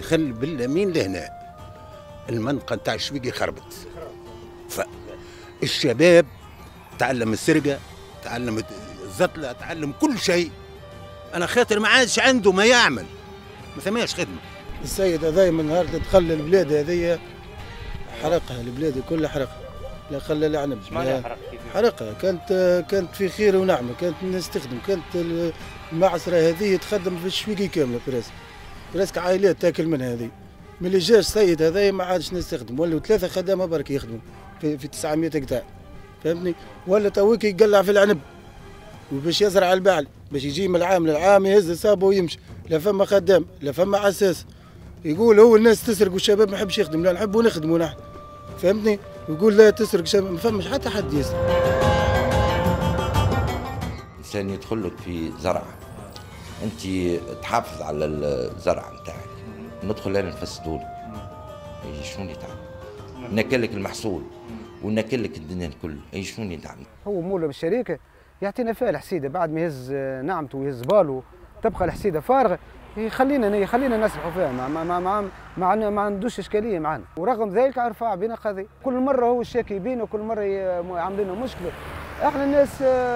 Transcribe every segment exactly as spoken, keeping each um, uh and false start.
الخل باليمين لهنا المنطقة نتاع الشويقي خربت. فالشباب تعلم السرقة، تعلم الزطلة، تعلم كل شيء. أنا خاطر ما عادش عنده ما يعمل، ما ثماش خدمة. السيد هذا من نهار دخل البلاد هذه حرقها، البلاد كلها حرقها، لا خلى لا عنب. حرقها كانت كانت في خير ونعمة، كانت الناس تخدم، كانت المعصرة هذه تخدم في الشويقي كاملة براسك براسك عائلات تاكل منها هذه. من اللي جا السيد هذا ما عادش ناس تخدم، ولاو ثلاثة خدامة برك يخدموا في, في تسعمية هكتار، فهمتني؟ ولا تويك يقلع في العنب وباش يزرع البعل، باش يجي من العام للعام يهز صابه ويمشي، لا فما خدام لا فما عساس. يقول هو الناس تسرق والشباب ما يحبش يخدم، لا نحبوا نخدموا نحن، فهمتني؟ يقول لا تسرق شباب، ما فماش حتى حد يسرق. إنسان يدخل لك في زرعة، أنت تحافظ على الزرع نتاعك، ندخل أنا نفسدوا لك، شنو اللي تعمل؟ ناكلك المحصول وناكلك الدنيا الكل، أي شنو اللي تعمل؟ هو مولى بالشركة يعطينا فيها الحسيدة، بعد ما يهز نعمته ويهز باله تبقى الحسيدة فارغة، يخلينا يخلينا نسرحوا فيها، ما ما ما ما, ما, ما عندوش إشكالية معنا. ورغم ذلك رفع بينا قضية، كل مرة هو الشاكي بينا وكل مرة يعمل لنا مشكلة. احنا الناس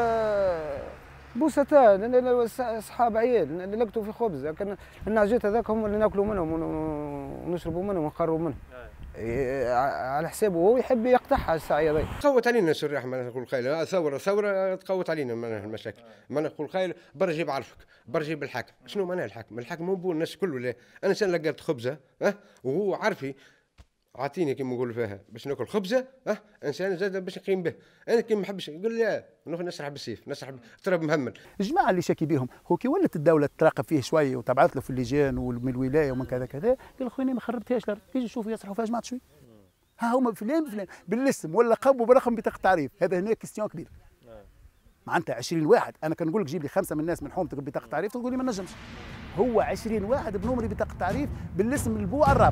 بوستاء، اصحاب عيال نلقطوا في خبز، لكن النعجات هذاك هم اللي ناكلوا منهم ونشربوا منهم ونقروا منهم. على حسابه هو يحب يقطعها الساعه هذه. تقوت علينا الشريحه، ما نقول خيل ثوره ثوره تقوت علينا المشاكل، ما نقول خيل برجي بعرفك برجي بالحاكم. شنو معناها الحاكم؟ الحاكم مو بو الناس كله، لا انا سنه لقيت خبزه ها وهو عارفي عاطيني كيما نقول فيها باش ناكل خبزه ها انسان زاد باش نقيم به. انا كي ما نحبش يقول لي نروح نسرح بالسيف، نسرح تراب مهمل. الجماعه اللي شاكي بهم هو كي ولت الدوله تراقب فيه شويه وتبعث له في اللجان ومن الولايه ومن كذا كذا، قال خويا ما خربتهاش الارض، يجي شوفوا يسرحوا فيها جماعه شوي. ها هما فلان فلان بالاسم ولا قبوا برقم بطاقه تعريف، هذا هنا كيستيون كبير. معناتها عشرين واحد، انا كنقول لك جيب لي خمسه من الناس من حومتك بطاقه تعريف تقول لي ما نجمش. هو عشرين واحد بنومري بطاقه تعريف بالاسم البوع الرابع.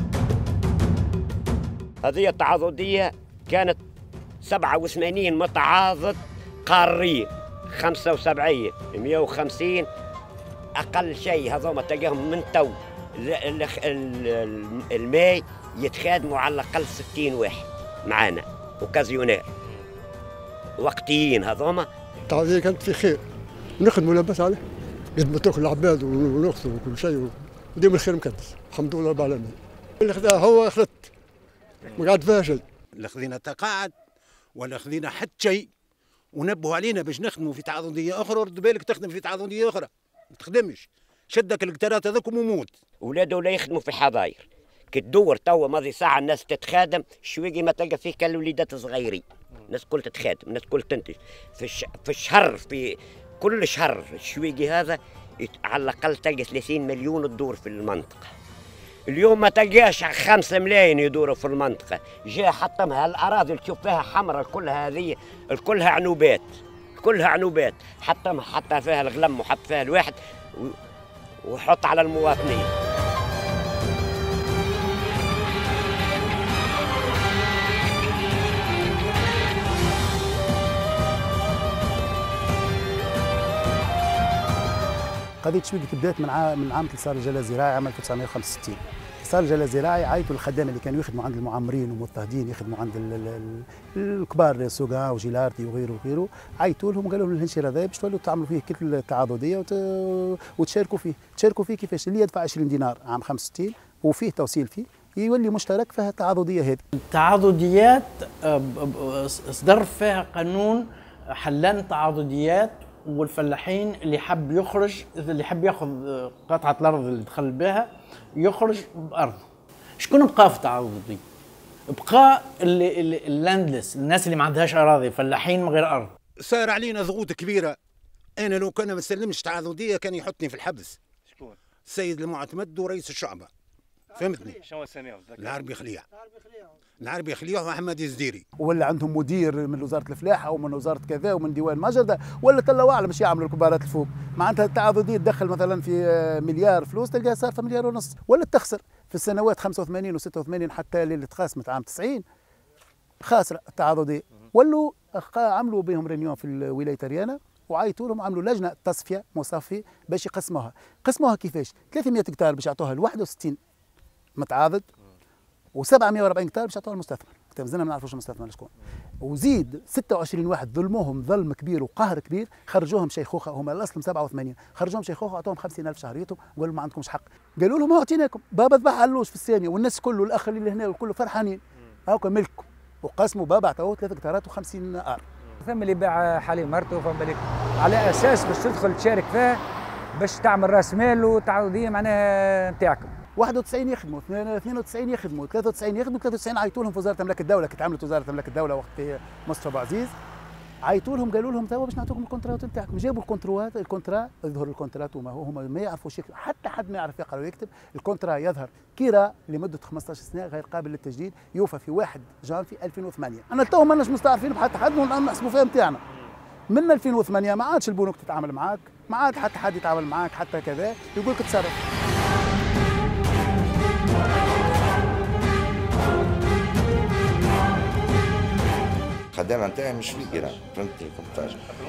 هذه التعاضديه كانت سبعة وثمانين متعاضد قاريين، خمسة وسبعين مئة وخمسين اقل شيء، هذوما تلقاهم من تو الماي يتخادموا على الاقل ستين واحد معانا اوكازيونير وقتيين. هذوما التعاضديه كانت في خير، نخدموا لاباس عليه، قد ما تاكل العباد ونغسل وكل شيء وديما الخير مكدس، الحمد لله رب العالمين. اللي خذاها هو خذت ما قعد فيها شيء، لا خذينا تقاعد ولا خذينا حتى شيء، ونبهوا علينا باش نخدموا في تعاضديه اخرى. رد بالك تخدم في تعاضديه اخرى ما تخدمش، شدك القطارات هذاكم وموت. اولاده ولا يخدموا في حظاير، كي تدور توا ماضي ساعه الناس تتخادم شويقي ما تلقى فيه كالوليدات صغيرين، الناس كل تتخادم، الناس كل تنتج في الش... في الشهر، في كل شهر الشويقي هذا يت... على الاقل تلقى ثلاثين مليون تدور في المنطقه. اليوم ما تلقاش خمسة ملايين يدوروا في المنطقة. جاء حطمها الأراضي اللي تشوف فيها حمراء كلها هذه كلها عنوبات، كلها عنوبات، حطمها حط فيها الغلم وحط فيها الواحد وحط على المواطنين. قضية شويقي بدات من عام من عام إصدار الجلاء الزراعي عام ألف وتسعمئة وخمسة وستين. إصدار الجلاء الزراعي عيطوا الخدامة اللي كانوا يخدموا عند المعمرين والمضطهدين، يخدموا عند الكبار سوغا وجيلارتي وغيره وغيره، عيطوا لهم وقالوا لهم الهنشير هذا باش تولوا تعملوا فيه كل التعاضدية وت... وتشاركوا فيه، تشاركوا فيه كيفاش؟ اللي يدفع عشرين دينار عام خمسة وستين وفيه توصيل فيه يولي مشترك فيها التعاضدية هذه. التعاضديات اصدر فيها قانون حلان تعاضديات، والفلاحين اللي حب يخرج، اللي حب ياخذ قطعه الارض اللي دخل بها يخرج بارضه. شكون بقى في التعاضدي؟ بقى اللي اللاندلس، الناس اللي ما عندهاش اراضي، فلاحين من غير ارض. صار علينا ضغوط كبيره. انا لو كان ما سلمش تعاضديه كان يحطني في الحبس. شكون؟ السيد المعتمد ورئيس الشعبه. فهمتني؟ شنو اساميهم؟ العربي خليع. العربي خليع ومحمد الزديري. ولا عندهم مدير من وزاره الفلاحه ومن وزاره كذا ومن ديوان مجردة، ولا تلا اعلم مش يعملوا الكبارات الفوق. معناتها التعاضديه تدخل مثلا في مليار فلوس تلقاها صار في مليار ونص، ولا تخسر في السنوات خمسة وثمانين وستة وثمانين حتى اللي تقاسمت عام تسعين خاسره التعاضديه. ولوا عملوا بهم رينيون في ولايه ريانا وعيطوا لهم عملوا لجنه تصفيه مصفي باش يقسموها. قسموها كيفاش؟ ثلاثمئة هكتار باش يعطوها ل واحد وستين متعاضد و740 هكتار باش يعطوها المستثمر، مازلنا ما نعرفوش المستثمر شكون. وزيد ستة وعشرين واحد ظلموهم ظلم كبير وقهر كبير، خرجوهم شيخوخه، هما الاصل سبعة وثمانين، خرجوهم شيخوخه وعطوهم خمسين ألف شهريتهم وقالوا ما عندكمش حق. قالوا لهم اعطيناكم، بابا ذبح علوش في الثانيه والناس كله الاخ اللي هنا والكل فرحانين، هاكا ملككم. وقسموا بابا عطاوه ثلاثة هكتارات وخمسين ار. ثم اللي باع حاليا مرته وثم اللي على اساس باش تدخل تشارك فيه باش تعمل راس مال وتعوضيه معناها نتاعكم. واحد وتسعين يخدموا، اثنين وتسعين يخدموا، ثلاثة وتسعين يخدموا، ثلاثة وتسعين عيطوا لهم في وزاره املاك الدوله كي تعملت وزاره املاك الدوله وقت مصطفى ابو عزيز، عيطوا لهم قالوا لهم توا باش نعطوكم الكونترات نتاعكم، جابوا الكونترات الكونترا يظهر الكونترات وما هو هما ما يعرفوش يكتب، حتى حد ما يعرف يقرا ويكتب، الكونترا يظهر كيرا لمده خمسطاش سنه غير قابل للتجديد، يوفى في واحد جانفي ألفين وثمانية، انا تو ماناش مستعرفين بحتى حد ونحسبوا فيها نتاعنا. من ألفين وثمانية ما عادش البنوك تتعامل معاك، ما عاد حتى حد يتعامل معاك حتى كذا، يقول لك تصرف. الخدامه نتاعي مش في كيرا، فهمتني كنت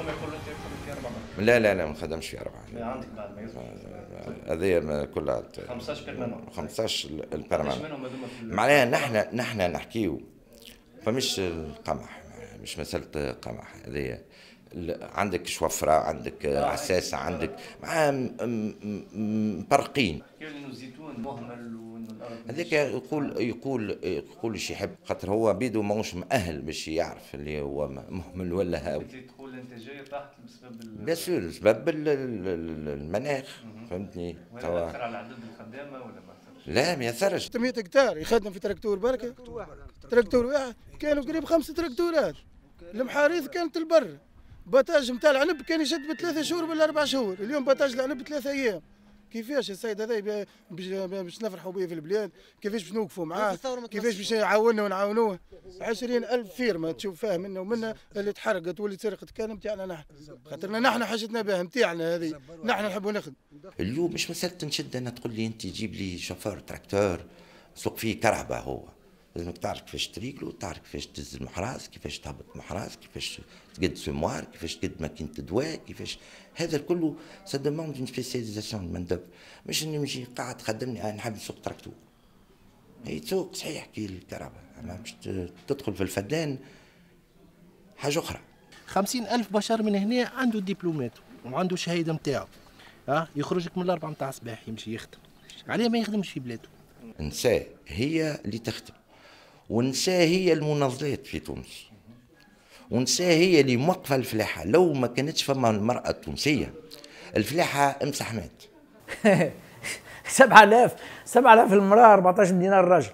لا لا لا ما نخدمش في أربعة. لا عندك بعد ما يصبح هذه كلها خمسطاش بيرمانون خمسطاش البيرمانون. معناها نحن نحن نحكيو فمش القمح، مش مسألة قمح، هذه عندك شوفرة، عندك عساسة، عندك مع مفرقين. انه الزيتون مهمل وانه الارض هذاك يقول يقول يقول ايش يحب، خاطر هو بيدو ماهوش مؤهل باش يعرف اللي هو مهمل ولا هاوي. تقول الانتاجيه طاحت بسبب بيان سور بسبب المناخ، فهمتني. ولا اثر على عدد الخدامه ولا ما اثرش؟ لا ما ياثرش. ستمية هكتار يخدم في تراكتور بركه، تراكتور واحد كانوا قريب خمسة تراكتورات، المحاريث كانت البر، باتاج نتاع العنب كان يشد بثلاثة شهور ولا أربع شهور، اليوم باتاج العنب بثلاثة أيام. كيفاش السيد هذا باش نفرحوا به في البلاد، كيفاش باش نوقفوا معاه، كيفاش باش يعاوننا ونعاونوه. عشرين ألف فيرما تشوف فيها منا ومنا اللي تحرقت واللي سرقت كان نتاعنا نحن، خاطرنا نحن حاجتنا بها نتاعنا هذه، نحن نحبوا نخدم. اليوم مش مسألة نشد أنا تقول لي أنت جيب لي شوفور تراكتور سوق فيه كرهبة، هو لازمك تعرف كيفاش تريقلو، تعرف كيفاش تهز المحراس، كيفاش تهبط المحراس، كيفاش تقد سموار، كيفاش تقد ماكينة دواء، كيفاش هذا كله سا دوموند اون سبيسياليزاسيون من دب، مش اني نمشي قاعد تخدمني انا نحب نسوق تراكتور. هي تسوق صحيح كي الكهرباء، اما باش تدخل في الفدان حاجة أخرى. خمسين ألف بشر من هنا عنده دبلومات وعنده شهادة نتاعو، ها يخرجك من الأربعة نتاع الصباح يمشي يخدم، عليه ما يخدمش في بلاده. النساء هي اللي تخدم، والنساء هي المناضلات في تونس، والنساء هي اللي موقفة الفلاحة. لو ما كانتش فما المرأة التونسية الفلاحة امسح مات. سبعة آلاف سبعة آلاف المرأة أربعطاش دينار الراجل.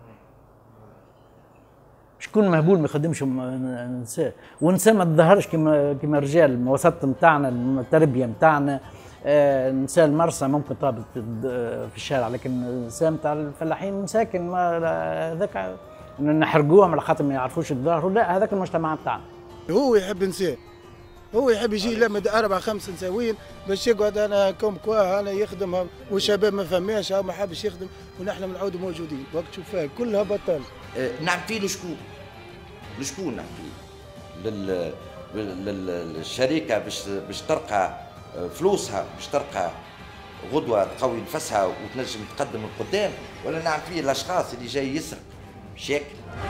شكون مهبول ما يخدمش النساء، والنساء ما تظهرش كما كما الرجال، الوسط نتاعنا، التربية نتاعنا، نساء المرسى ممكن تهبط في الشارع، لكن النساء نتاع الفلاحين مساكن ما هذاك نحرقوهم على خاطر ما يعرفوش يتظاهروا، لا هذاك المجتمع نتاعنا. هو يحب نساء، هو يحب يجي يلمد أربع خمس نساوين باش يقعد أنا كوم كوا أنا يخدم، والشباب ما فماش أو ما حابش يخدم، ونحن بنعودوا موجودين، وقت تشوف فيها كلها بطال. أه نعطي له شكون؟ لشكون نعطي؟ لل للشركة باش باش ترقى فلوسها، باش ترقى غدوة تقوي نفسها وتنجم تقدم لقدام، ولا نعم فيه الأشخاص اللي جاي يسرق بشكل.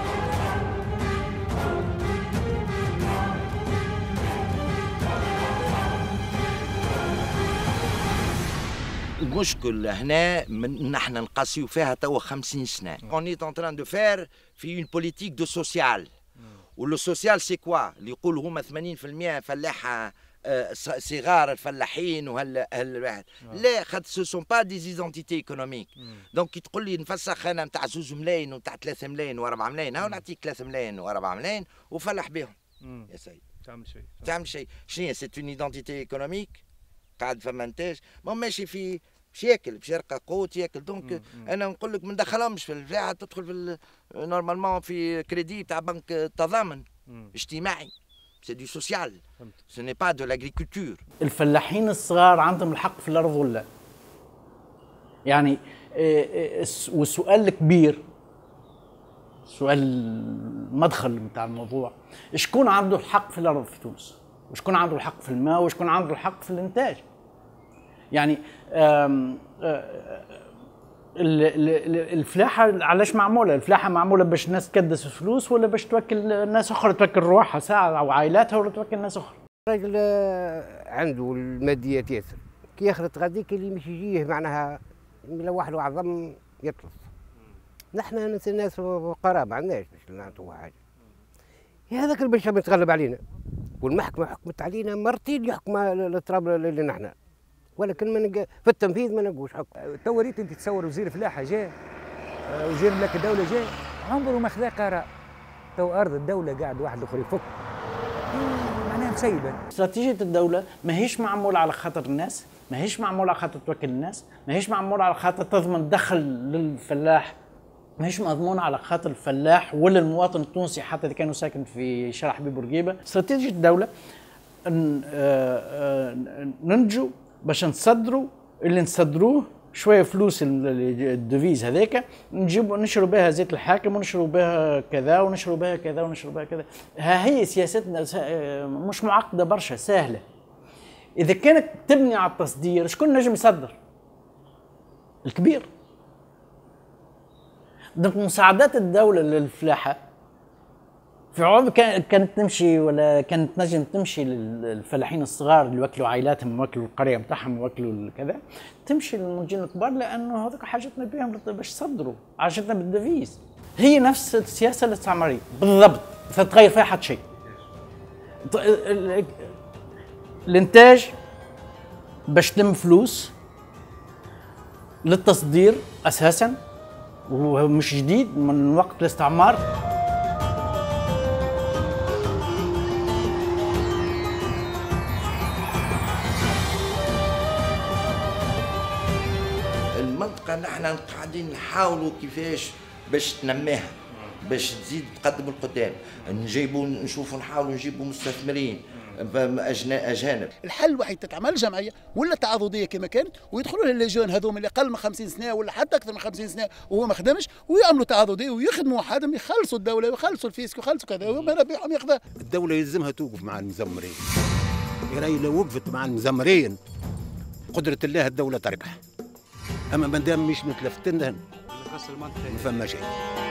المشكل هنا من نحن نقاسيو فيها توا خمسين سنة. On est en train de faire في une politique de social. والو سوسيال سي كوا؟ اللي يقولوا هما ثمانين بالمئة فلاحة صغار الفلاحين وهال هالواحد. لا خاطر سو سون با دي زيدونتيتي ايكونوميك. دونك كي تقول لي نفسخ انا نتاع زوج ملايين ونتاع ثلاثة ملايين وأربعة ملايين، هاو نعطيك ثلاثة ملايين وأربعة ملايين وفلح بهم. يا سيدي. تعمل شيء. تعمل شيء. شنو هي؟ سي اون ايدونتيتي ايكونوميك. قاعد فما انتاج، ما ماشي في باش ياكل، باش يرقى قوت ياكل. دونك انا نقول لك ما ندخلهمش في الفلاحه، تدخل في نورمالمون في كريدي تاع بنك التضامن اجتماعي. سي دو سوسيال، سو ني با دو لاغريكولتور. الفلاحين الصغار عندهم الحق في الارض ولا؟ يعني والسؤال الكبير، سؤال المدخل نتاع الموضوع، شكون عنده الحق في الارض في تونس؟ وشكون عنده الحق في الماء؟ وشكون عنده الحق في الانتاج؟ يعني آم آم الفلاحه علاش معموله؟ الفلاحه معموله باش الناس تكدس فلوس ولا باش توكل ناس اخرى، توكل روحها ساعه او عائلاتها ولا توكل ناس اخرى. الراجل عنده الماديات ياسر، كي يخلط غاديك اللي مش يجيه معناها لو واحد اعظم يطلص. نحن ناس فقراء ما عندناش باش نعطوا حاجه. هذاك اللي باش يتغلب علينا، والمحكمه حكمت علينا مرتين يحكم التراب اللي نحن، ولكن من في التنفيذ ما نلقوش حكم. تو ريت انت تصور وزير الفلاحه جاء، وزير ملاك الدوله جاء، عمره ما خذا قرار. تو ارض الدوله قاعد واحد اخر يفك، معناها مسيبه. استراتيجيه الدوله ماهيش معموله على خاطر الناس، ماهيش معموله على خاطر توكل الناس، ماهيش معموله على خاطر تضمن دخل للفلاح، ماهيش مضمونه على خاطر الفلاح ولا المواطن التونسي حتى اذا كانوا ساكن في شارع حبيب بورقيبه. استراتيجيه الدوله ننجو باش نصدروا اللي نصدروه شويه فلوس الدوفيز هذاك، نجيبوا نشروا بها زيت الحاكم ونشروا بها كذا ونشروا بها كذا ونشروا بها كذا. ها هي سياستنا مش معقده برشا، سهله. اذا كانت تبني على التصدير شكون نجم يصدر؟ الكبير. دونك مساعدات الدوله للفلاحه في عوض كانت تمشي ولا كانت نجم تمشي للفلاحين الصغار اللي يوكلوا عائلاتهم يوكلوا القريه نتاعهم يوكلوا كذا، تمشي للمنتجين الكبار لانه هذوك حاجتنا بهم باش يصدروا، حاجتنا بالدفيز. هي نفس السياسه الاستعماريه بالضبط، فتغير فيها حتى شيء. الانتاج باش تلم فلوس للتصدير اساسا، ومش جديد من وقت الاستعمار. المنطقة نحن قاعدين نحاولوا كيفاش باش تنميها، باش تزيد تقدم القدام، نجيبوا نشوفوا نحاولوا نجيبوا مستثمرين اجانب. الحل الوحيد تتعمل جمعيه ولا تعاضديه كما كانت، ويدخلوا اللجان هذوما اللي اقل من خمسين سنه ولا حتى اكثر من خمسين سنه وهو ما خدمش، ويعملوا تعاضديه ويخدموا حدا يخلصوا الدوله ويخلصوا الفيسك ويخلصوا كذا وما ربحهم ياخذها. الدوله يلزمها توقف مع المزمرين. راهي لو وقفت مع المزمرين قدره الله الدوله تربح. اما ما دام مش متلفتين ما فما شيء.